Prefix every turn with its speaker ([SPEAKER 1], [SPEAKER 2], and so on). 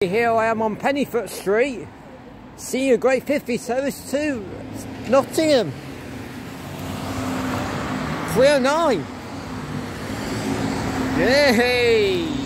[SPEAKER 1] Here I am on Pennyfoot Street, seeing a great 50 service to Nottingham. 309. Yay!